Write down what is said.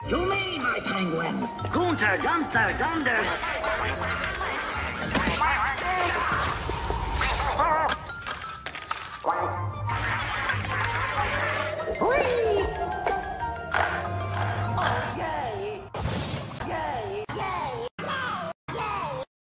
To me, my penguins. Gunter, Gunther, Dunder. Whee!